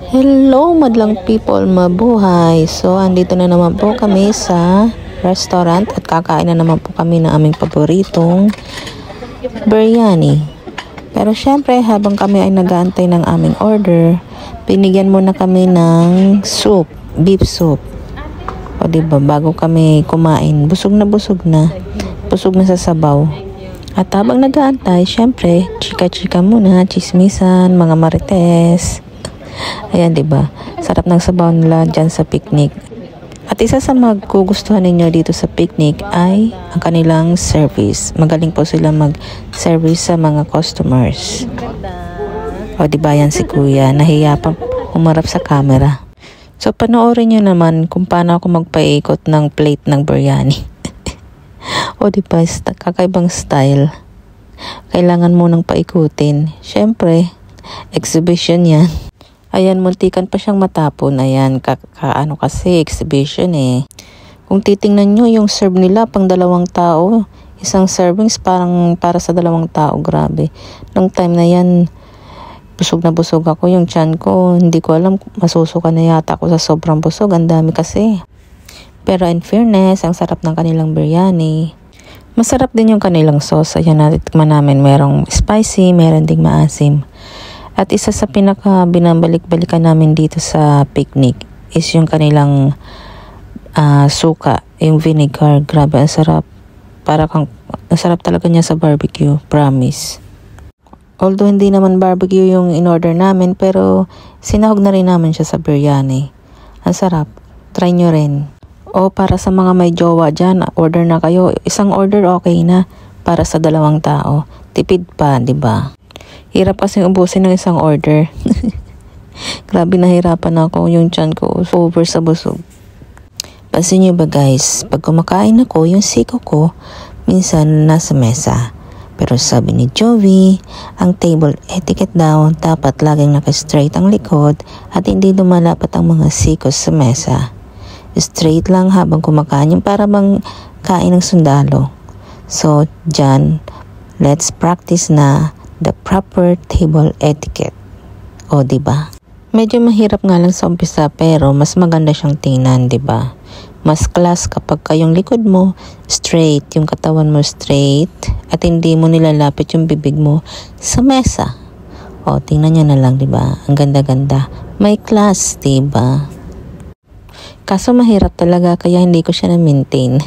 Hello madlang people, mabuhay. So andito na naman po kami sa restaurant at kakain na naman po kami ng aming paboritong biryani. Pero syempre habang kami ay nag-aantay ng aming order, binigyan muna kami ng soup, beef soup. O diba, bago kami kumain, busog na sa sabaw. At habang nag-aantay, syempre chika-chika muna, chismisan, mga marites. Ayan, diba? Sarap ng sabaw nila dyan sa picnic. At isa sa maggugustuhan ninyo dito sa picnic ay ang kanilang service. Magaling po sila mag-service sa mga customers. O, diba yan si Kuya? Nahiya pa umarap sa camera. So, panoorin nyo naman kung paano ako magpaikot ng plate ng biryani. O, diba? Kakaibang style. Kailangan mo nang paikutin. Syempre, exhibition yan. Ayan, muntikan pa siyang matapon. Ayan, ano kasi, exhibition eh. Kung titingnan nyo, yung serve nila pang 2 tao. Isang servings parang para sa 2 tao. Grabe. Nung time na yan, busog na busog ako. Yung tiyan ko, hindi ko alam, masusuka na yata ako sa sobrang busog. Ang dami kasi. Pero in fairness, ang sarap ng kanilang biryani. Masarap din yung kanilang sauce. Ayan, natikman namin. Merong spicy, meron ding maasim. At isa sa pinaka binabalik-balikan namin dito sa picnic is yung kanilang suka, yung vinegar. Grabe, ang sarap. Ang sarap talaga niya sa barbecue, promise. Although hindi naman barbecue yung in-order namin, pero sinahog na rin namin siya sa biryani. Ang sarap. Try nyo rin. O para sa mga may jowa dyan, order na kayo. Isang order okay na para sa 2 tao. Tipid pa, diba? Hirap kasi ubusin ng isang order. Grabe, nahirapan ako. Yung tiyan ko over sa busog. Pansin nyo ba guys, pag kumakain ako, yung siko ko, minsan nasa mesa. Pero sabi ni Jovi, ang table etiquette daw, dapat laging naka-straight ang likod at hindi lumalapat ang mga sikos sa mesa. Straight lang habang kumakain, yung para bang kain ng sundalo. So, dyan, let's practice na the proper table etiquette. O, diba? Medyo mahirap nga lang sa umpisa pero mas maganda siyang tingnan, diba? Mas class kapag yung likod mo straight, yung katawan mo straight, at hindi mo nilalapit yung bibig mo sa mesa. O, tingnan nyo na lang, diba? Ang ganda-ganda. May class, diba? Kaso mahirap talaga kaya hindi ko siya na-maintain.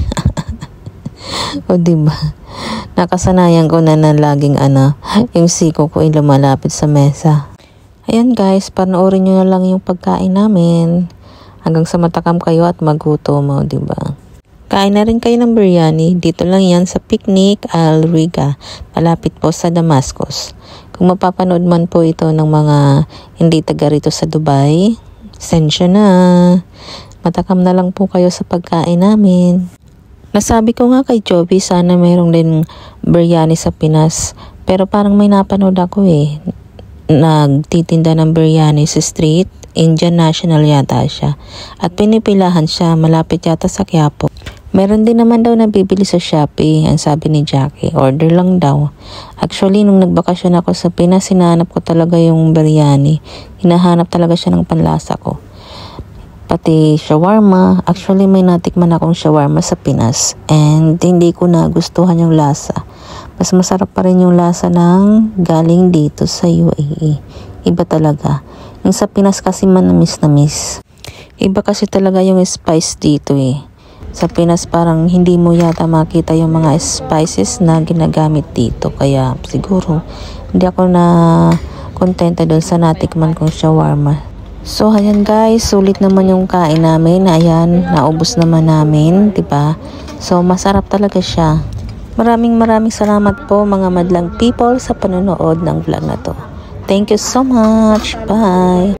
O, diba? Nakasanayan ko na laging yung siko ko ay lumalapit sa mesa. Ayan guys, panoorin nyo na lang yung pagkain namin. Hanggang sa matakam kayo at magutom mo, diba? Kain na rin kayo ng biryani. Dito lang yan sa Picnic Al Riga. Malapit po sa Damascus. Kung mapapanood man po ito ng mga hindi taga rito sa Dubai, sensya na. Matakam na lang po kayo sa pagkain namin. Nasabi ko nga kay Jovi, sana mayroong din biryani sa Pinas. Pero parang may napanood ako eh. Nagtitinda ng biryani sa street. Indian National yata siya. At pinipilahan siya, malapit yata sa Quiapo. Meron din naman daw nabibili sa Shopee, ang sabi ni Jackie. Order lang daw. Actually, nung nagbakasyon ako sa Pinas, hinahanap ko talaga yung biryani. Hinahanap talaga siya ng panlasa ko. Pati shawarma. Actually, may natikman akong shawarma sa Pinas. And hindi ko nagustuhan yung lasa. Mas masarap pa rin yung lasa ng galing dito sa UAE. Iba talaga. Yung sa Pinas kasi manamis-namis. Iba kasi talaga yung spice dito eh. Sa Pinas parang hindi mo yata makita yung mga spices na ginagamit dito. Kaya siguro hindi ako na kontenta doon sa natikman kong shawarma. So, ayan guys, sulit naman yung kain namin. Ayan, naubos naman namin, diba? So, masarap talaga siya. Maraming salamat po mga madlang people sa panonood ng vlog na to. Thank you so much. Bye!